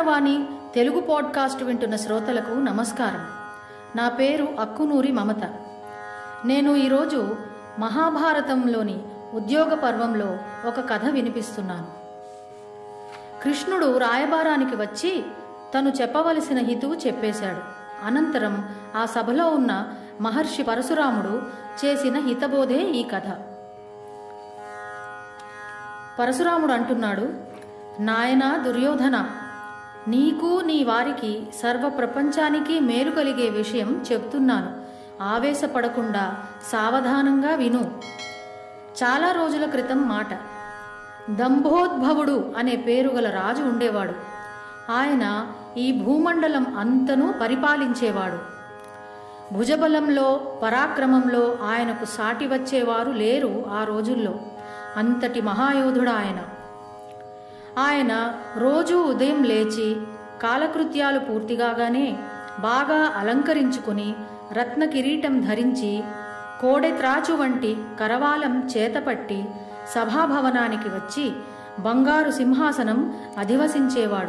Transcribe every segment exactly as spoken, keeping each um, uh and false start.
పురాణవాణి Telugu podcast వింటున్న శ్రోతలకు నమస్కారం. నా పేరు అక్కునూరి మమత. నేను ఈరోజు మహాభారతంలోని ఉద్యోగ పర్వంలో ఒక కథ వినిపిస్తున్నాను. కృష్ణుడు రాయబారానికి వచ్చి తను చెప్పవలసిన హితువు చెప్పేశాడు. అనంతరం ఆ సభలో ఉన్న మహర్షి పరశురాముడు చేసిన హితబోధే ఈ కథ. పరశురాముడు అంటున్నాడు, నాయనా దుర్యోధన, నీకు నీ వారికి సర్వ ప్రపంచానికి మేలు కలిగే విషయం చెప్తున్నాను. ఆవేశపడకుండా సావధానంగా విను. చాలా రోజుల క్రితం మాట. దంభోద్భవుడు అనే పేరు గల రాజు ఉండేవాడు. ఆయన ఈ భూమండలం అంతనూ పరిపాలించేవాడు. భుజబలంలో పరాక్రమంలో ఆయనకు సాటి వచ్చేవారు లేరు ఆ రోజుల్లో. అంతటి మహాయోధుడు ఆయన. ఆయన రోజూ ఉదయం లేచి కాలకృత్యాలు పూర్తిగానే బాగా అలంకరించుకుని రత్న కిరీటం ధరించి కోడెత్రాచు వంటి కరవాలం చేతపట్టి సభాభవనానికి వచ్చి బంగారు సింహాసనం అధివసించేవాడు.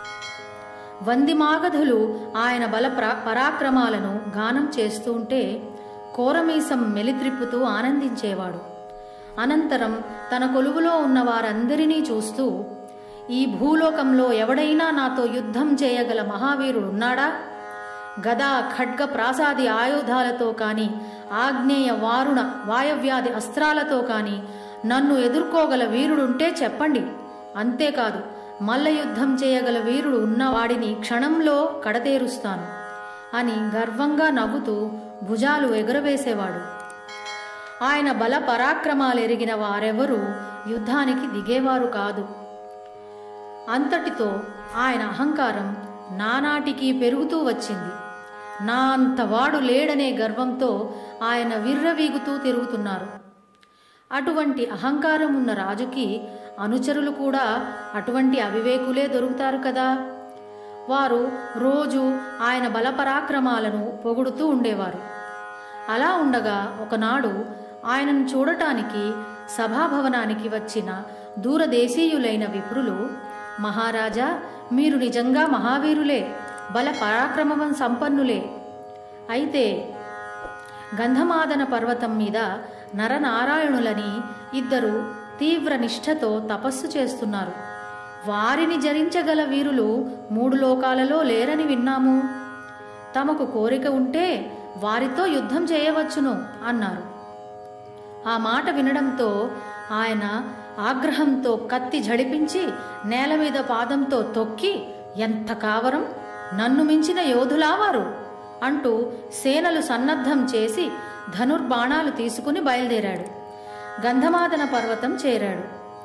వందిమాగధులు ఆయన బల పరాక్రమాలను గానం చేస్తుంటే కోరమీసం మెలిత్రిప్పుతూ ఆనందించేవాడు. అనంతరం తన కొలువులో ఉన్న వారందరినీ చూస్తూ, ఈ భూలోకంలో ఎవడైనా నాతో యుద్ధం చేయగల మహావీరుడు ఉన్నాడా? గదా ఖడ్గ ప్రాసాది ఆయుధాలతో కాని ఆగ్నేయ వారుణ వాయవ్యాధి అస్త్రాలతో కాని నన్ను ఎదుర్కోగల వీరుడుంటే చెప్పండి. అంతేకాదు, మల్ల యుద్ధం చేయగల వీరుడు ఉన్నవాడిని క్షణంలో కడతేరుస్తాను అని గర్వంగా నవ్వుతూ భుజాలు ఎగురవేసేవాడు. ఆయన బల పరాక్రమాలెరిగిన వారెవరూ యుద్ధానికి దిగేవారు కాదు. అంతటితో ఆయన అహంకారం నానాటికి పెరుగుతూ వచ్చింది. నా అంతవాడు లేడనే గర్వంతో ఆయన విర్రవీగుతూ తిరుగుతున్నారు. అటువంటి అహంకారం ఉన్న రాజుకి అనుచరులు కూడా అటువంటి అవివేకులే దొరుకుతారు కదా. వారు రోజు ఆయన బలపరాక్రమాలను పొగుడుతూ ఉండేవారు. అలా ఉండగా ఒకనాడు ఆయనను చూడటానికి సభాభవనానికి వచ్చిన దూరదేశీయులైన విప్రులు, మహారాజా, మీరు నిజంగా మహావీరులే, బల పరాక్రమ సంపన్నులే. అయితే గంధమాదన పర్వతం మీద నరనారాయణులని ఇద్దరు తీవ్ర నిష్ఠతో తపస్సు చేస్తున్నారు. వారిని జరించగల వీరులు మూడు లోకాలలో లేరని విన్నాము. తమకు కోరిక ఉంటే వారితో యుద్ధం చేయవచ్చును అన్నారు. ఆ మాట వినడంతో ఆయన ఆగ్రహంతో కత్తి ఝడిపించి నేల మీద పాదంతో తొక్కి, ఎంత కావరం, నన్ను మించిన యోధులావారు అంటూ సేనలు సన్నద్ధం చేసి ధనుర్బాణాలు తీసుకుని బయలుదేరాడు. గంధమాదన పర్వతం చేరాడు.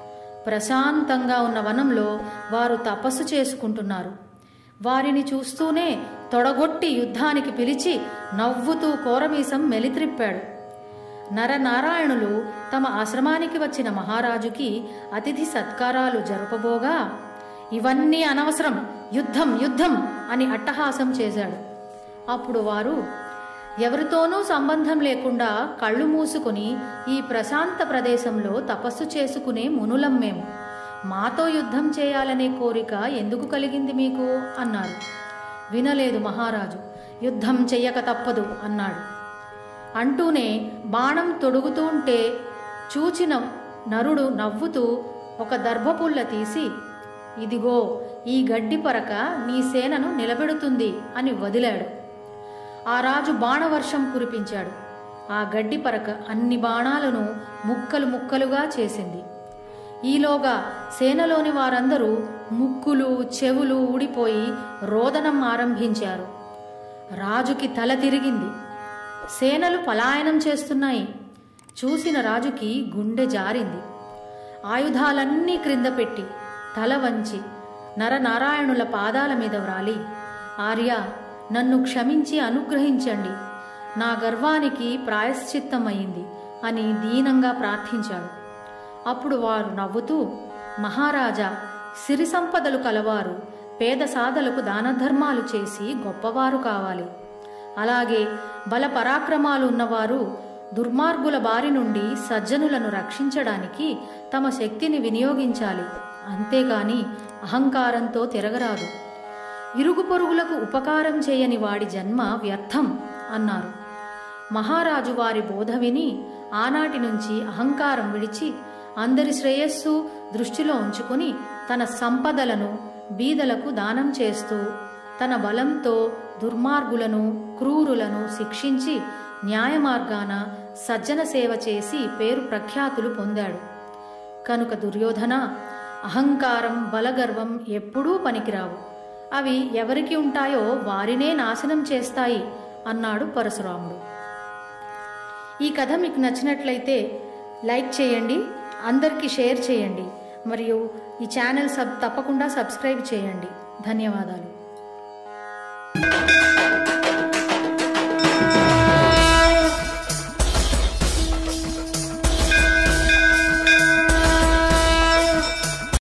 ప్రశాంతంగా ఉన్న వనంలో వారు తపస్సు చేసుకుంటున్నారు. వారిని చూస్తూనే తొడగొట్టి యుద్ధానికి పిలిచి నవ్వుతూ కోరమీసం మెలిత్రిప్పాడు. నరనారాయణులు తమ ఆశ్రమానికి వచ్చిన మహారాజుకి అతిథి సత్కారాలు జరుపబోగా, ఇవన్నీ అనవసరం, యుద్ధం యుద్ధం అని అట్టహాసం చేశాడు. అప్పుడు వారు, ఎవరితోనూ సంబంధం లేకుండా కళ్ళు మూసుకుని ఈ ప్రశాంత ప్రదేశంలో తపస్సు చేసుకునే మునులం మేము. మాతో యుద్ధం చేయాలనే కోరిక ఎందుకు కలిగింది మీకు అన్నారు. వినలేదు మహారాజు. యుద్ధం చెయ్యక తప్పదు అన్నాడు. అంటూనే బాణం తొడుగుతూ ఉంటే చూచిన నరుడు నవ్వుతూ ఒక దర్భపుల్ల తీసి, ఇదిగో ఈ గడ్డి పరక నీ సేనను నిలబెడుతుంది అని వదిలాడు. ఆ రాజు బాణవర్షం కురిపించాడు. ఆ గడ్డి పరక అన్ని బాణాలను ముక్కలు ముక్కలుగా చేసింది. ఈలోగా సేనలోని వారందరూ ముక్కులు చెవులు ఊడిపోయి రోదనం ఆరంభించారు. రాజుకి తల తిరిగింది. సేనలు పలాయనం చేస్తున్నాయి. చూసిన రాజుకి గుండె జారింది. ఆయుధాలన్నీ క్రింద పెట్టి తల వంచి నరనారాయణుల పాదాల మీద వ్రాలి, ఆర్య, నన్ను క్షమించి అనుగ్రహించండి, నా గర్వానికి ప్రాయశ్చిత్తమయ్యింది అని దీనంగా ప్రార్థించాడు. అప్పుడు వారు నవ్వుతూ, మహారాజా, సిరి సంపదలు కలవారు పేద సాధలకు దానధర్మాలు చేసి గొప్పవారు కావాలి. అలాగే బల పరాక్రమాలు ఉన్నవారు దుర్మార్గుల బారి నుండి సజ్జనులను రక్షించడానికి తమ శక్తిని వినియోగించాలి. అంతేగాని అహంకారంతో తిరగరాదు. ఇరుగు పొరుగులకు ఉపకారం చేయని వాడి జన్మ వ్యర్థం అన్నారు. మహారాజు వారి బోధ విని ఆనాటి నుంచి అహంకారం విడిచి అందరి శ్రేయస్సు దృష్టిలో ఉంచుకొని తన సంపదలను బీదలకు దానం చేస్తూ తన బలంతో దుర్మార్గులను క్రూరులను శిక్షించి న్యాయ మార్గాన సజ్జన సేవ చేసి పేరు ప్రఖ్యాతులు పొందాడు. కనుక దుర్యోధన, అహంకారం బలగర్వం ఎప్పుడూ పనికిరావు. అవి ఎవరికి ఉంటాయో వారినే నాశనం చేస్తాయి అన్నాడు పరశురాముడు. ఈ కథ మీకు నచ్చినట్లయితే లైక్ చేయండి, అందరికీ షేర్ చేయండి, మరియు ఈ ఛానల్ సబ్ తప్పకుండా సబ్స్క్రైబ్ చేయండి. ధన్యవాదాలు.